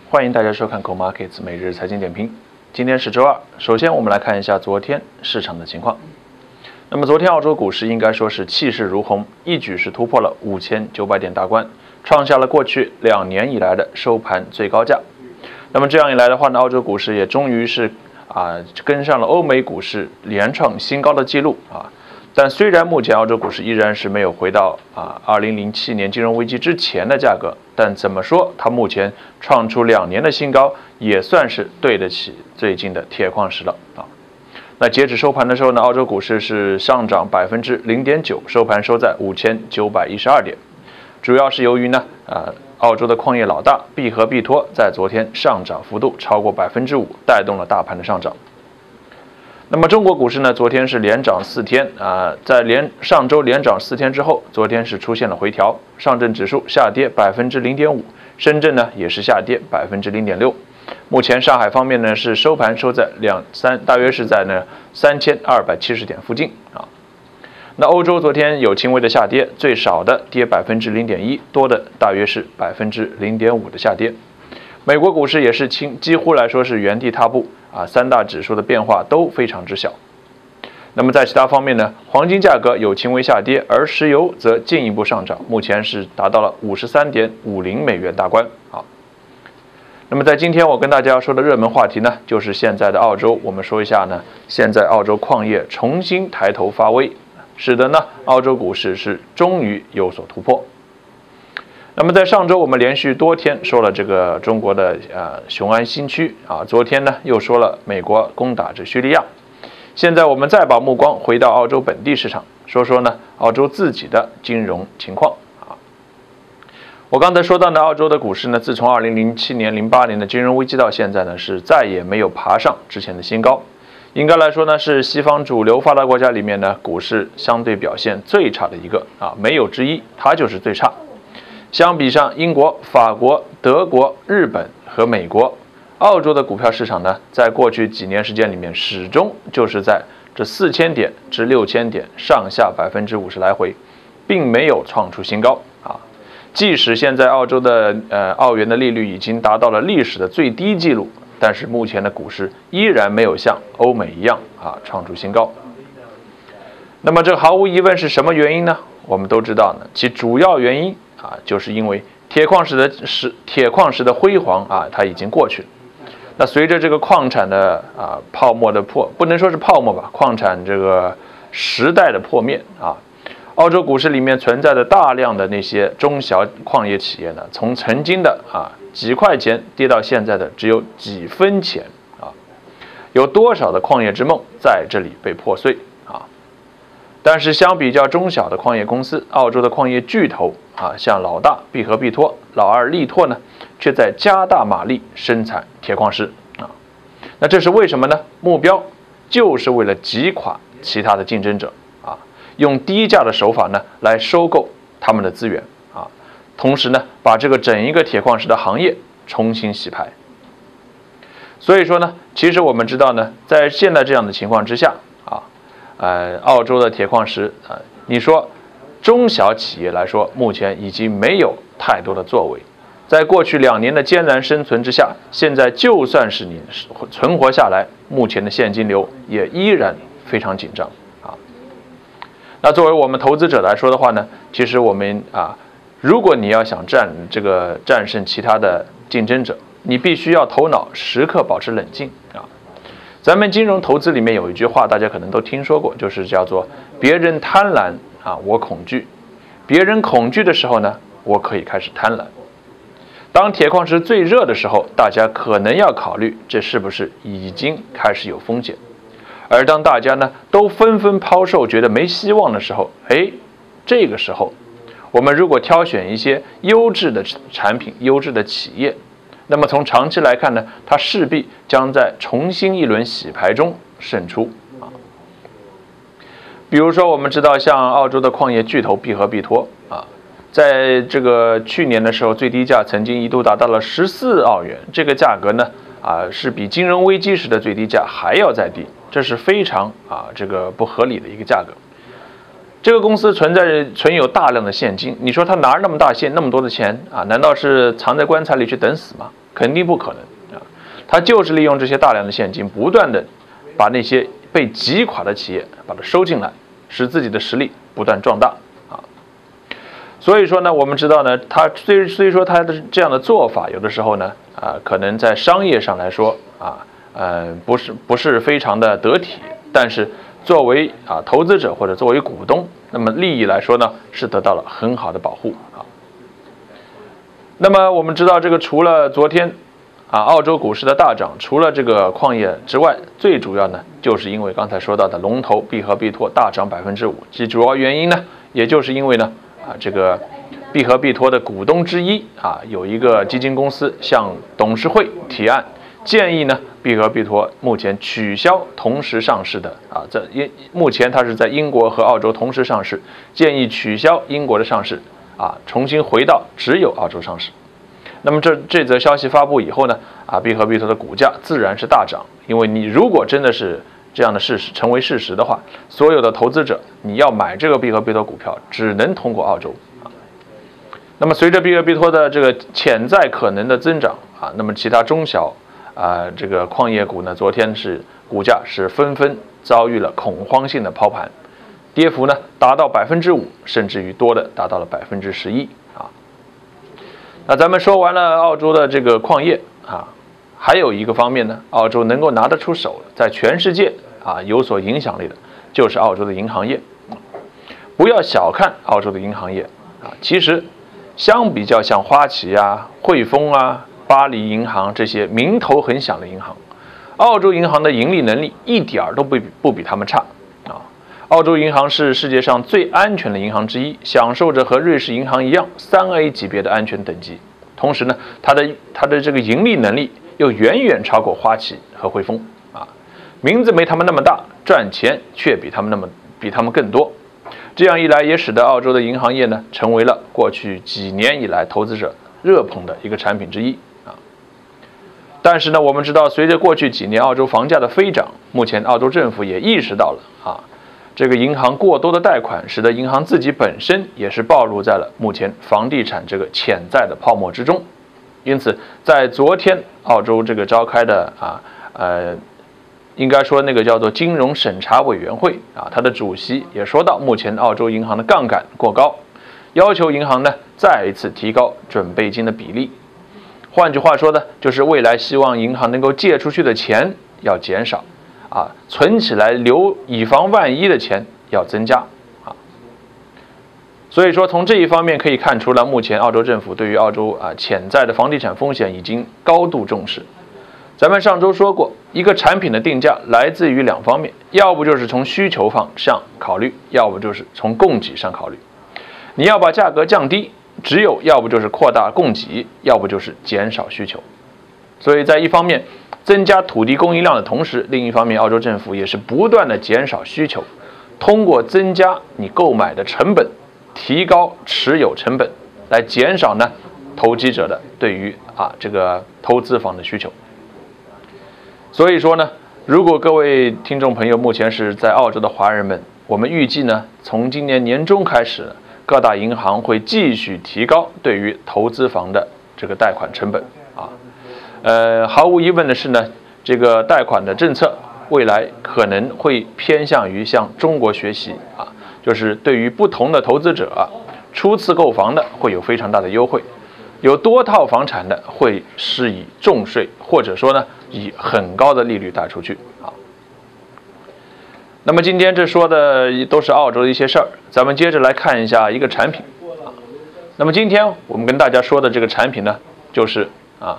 欢迎大家收看 Go Markets 每日财经点评。今天是周二，首先我们来看一下昨天市场的情况。那么昨天澳洲股市应该说是气势如虹，一举是突破了5900点大关，创下了过去2年以来的收盘最高价。那么这样一来的话呢，澳洲股市也终于是跟上了欧美股市连创新高的记录啊。但虽然目前澳洲股市依然是没有回到2007年金融危机之前的价格，但怎么说，它目前创出2年的新高，也算是对得起最近的铁矿石了啊。那截止收盘的时候呢，澳洲股市是上涨0.9%，收盘收在5912点，主要是由于呢澳洲的矿业老大必和必托在昨天上涨幅度超过5%，带动了大盘的上涨。那么中国股市呢，昨天是连涨4天在上周连涨4天之后，昨天是出现了回调，上证指数下跌0.5%，深圳呢也是下跌0.6%。目前上海方面呢是收盘收在大约是在3270点附近啊。那欧洲昨天有轻微的下跌，最少的跌0.1%，多的大约是0.5%的下跌。美国股市也是几乎来说是原地踏步三大指数的变化都非常之小。那么在其他方面呢，黄金价格有轻微下跌，而石油则进一步上涨，目前是达到了53.50美元大关啊。那么在今天我跟大家要说的热门话题呢，就是现在的澳洲，我们说一下呢，现在澳洲矿业重新抬头发威，使得呢澳洲股市是终于有所突破。那么在上周我们连续多天说了这个中国的雄安新区昨天呢又说了美国攻打这叙利亚。现在我们再把目光回到澳洲本地市场，说说呢澳洲自己的金融情况我刚才说到呢，澳洲的股市呢，自从2007年、08年的金融危机到现在呢，是再也没有爬上之前的新高。应该来说呢，是西方主流发达国家里面呢，股市相对表现最差的一个没有之一，它就是最差。相比上英国、法国、德国、日本和美国，澳洲的股票市场呢，在过去几年时间里面，始终就是在这4000点至6000点上下50%来回，并没有创出新高即使现在澳洲的澳元的利率已经达到了历史的最低纪录，但是目前的股市依然没有像欧美一样创出新高。那么这毫无疑问是什么原因呢？我们都知道呢，其主要原因就是因为铁矿石的辉煌它已经过去了。那随着这个矿产的泡沫的不能说是泡沫吧，矿产这个时代的破灭澳洲股市里面存在的大量的那些中小矿业企业呢，从曾经的几块钱跌到现在的只有几分钱有多少的矿业之梦在这里被破碎但是相比较中小的矿业公司，澳洲的矿业巨头像老大必和必托、老二力拓呢，却在加大马力生产铁矿石那这是为什么呢？目标就是为了击垮其他的竞争者用低价的手法呢来收购他们的资源同时呢把这个整一个铁矿石的行业重新洗牌。所以说呢，其实我们知道呢，在现在这样的情况之下澳洲的铁矿石你说中小企业来说，目前已经没有太多的作为。在过去2年的艰难生存之下，现在就算是你存活下来，目前的现金流也依然非常紧张那作为我们投资者来说的话呢，其实我们如果你要想战胜其他的竞争者，你必须要头脑时刻保持冷静咱们金融投资里面有一句话，大家可能都听说过，就是叫做别人贪婪我恐惧，别人恐惧的时候呢，我可以开始贪婪。当铁矿石最热的时候，大家可能要考虑这是不是已经开始有风险。而当大家呢都纷纷抛售，觉得没希望的时候，这个时候我们如果挑选一些优质的产品、优质的企业，那么从长期来看呢，它势必将在重新一轮洗牌中胜出比如说我们知道像澳洲的矿业巨头必和必托在这个去年的时候，最低价曾经一度达到了14澳元，这个价格呢是比金融危机时的最低价还要再低，这是非常这个不合理的一个价格。这个公司存有大量的现金，你说他拿那么多的钱难道是藏在棺材里去等死吗？ 肯定不可能啊。它就是利用这些大量的现金，不断的把那些被击垮的企业把它收进来，使自己的实力不断壮大啊。所以说呢，我们知道呢，它虽说它的这样的做法，有的时候呢可能在商业上来说不是非常的得体，但是作为投资者或者作为股东，那么利益来说呢，是得到了很好的保护啊。那么我们知道，这个除了昨天澳洲股市的大涨，除了这个矿业之外，最主要呢，就是因为刚才说到的龙头必和必拓大涨5%，其主要原因呢，也就是因为呢这个必和必拓的股东之一有一个基金公司向董事会提案，建议呢必和必拓目前取消同时上市的目前它是在英国和澳洲同时上市，建议取消英国的上市重新回到只有澳洲上市。那么这则消息发布以后呢必和必拓的股价自然是大涨，因为你如果真的是这样的事实成为事实的话，所有的投资者你要买这个必和必拓股票，只能通过澳洲那么随着必和必拓的这个潜在可能的增长那么其他中小这个矿业股呢，昨天是股价是纷纷遭遇了恐慌性的抛盘，跌幅呢达到5%，甚至于多的达到了11%那咱们说完了澳洲的这个矿业还有一个方面呢，澳洲能够拿得出手，在全世界有所影响力的，就是澳洲的银行业。不要小看澳洲的银行业其实相比较像花旗汇丰巴黎银行这些名头很响的银行，澳洲银行的盈利能力一点都不比他们差澳洲银行是世界上最安全的银行之一，享受着和瑞士银行一样3A 级别的安全等级。同时呢，它的这个盈利能力又远远超过花旗和汇丰名字没他们那么大，赚钱却比他们更多。这样一来，也使得澳洲的银行业呢，成为了过去几年以来投资者热捧的一个产品之一但是呢，我们知道，随着过去几年澳洲房价的飞涨，目前澳洲政府也意识到了这个银行过多的贷款，使得银行自己本身也是暴露在了目前房地产这个潜在的泡沫之中。因此，在昨天澳洲这个召开的应该说那个叫做金融审查委员会它的主席也说到，目前澳洲银行的杠杆过高，要求银行呢再一次提高准备金的比例。换句话说呢，就是未来希望银行能够借出去的钱要减少存起来留以防万一的钱要增加所以说从这一方面可以看出了，目前澳洲政府对于澳洲潜在的房地产风险已经高度重视。咱们上周说过，一个产品的定价来自于两方面，要不就是从需求方上考虑，要不就是从供给上考虑。你要把价格降低，要不就是扩大供给，要不就是减少需求。所以在一方面增加土地供应量的同时，另一方面澳洲政府也是不断的减少需求，通过增加你购买的成本，提高持有成本，来减少呢投机者的对于这个投资房的需求。所以说呢，如果各位听众朋友目前是在澳洲的华人们，我们预计呢，从今年年中开始，各大银行会继续提高对于投资房的这个贷款成本毫无疑问的是呢，这个贷款的政策未来可能会偏向于向中国学习就是对于不同的投资者初次购房的会有非常大的优惠，有多套房产的会施以重税，或者说呢以很高的利率贷出去那么今天这说的都是澳洲的一些事儿，咱们接着来看一下一个产品那么今天我们跟大家说的这个产品呢，就是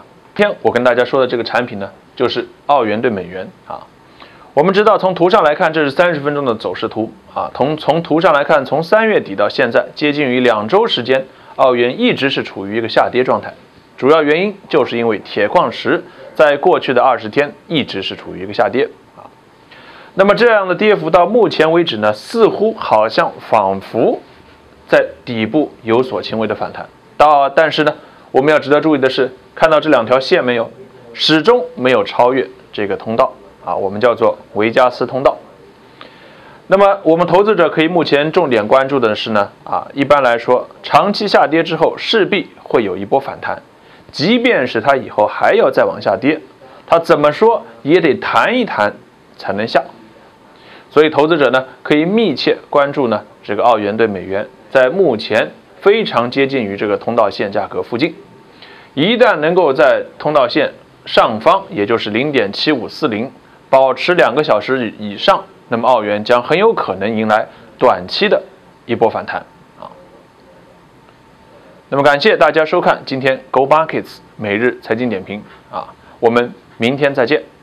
就是澳元对美元我们知道从图上来看，这是30分钟的走势图从图上来看，从3月底到现在接近于2周时间，澳元一直是处于一个下跌状态，主要原因就是因为铁矿石在过去的20天一直是处于一个下跌那么这样的跌幅到目前为止呢，似乎好像仿佛在底部有所轻微的反弹但是呢，我们要值得注意的是，看到这两条线没有，始终没有超越这个通道我们叫做维加斯通道。那么我们投资者可以目前重点关注的是呢一般来说长期下跌之后势必会有一波反弹， 即便是它以后还要再往下跌，它怎么说也得弹一弹才能下。所以投资者呢可以密切关注呢这个澳元对美元在目前非常接近于这个通道线价格附近，一旦能够在通道线上方，也就是0.7540保持2个小时以上，那么澳元将很有可能迎来短期的一波反弹啊。那么感谢大家收看今天 Go Markets 每日财经点评啊，我们明天再见。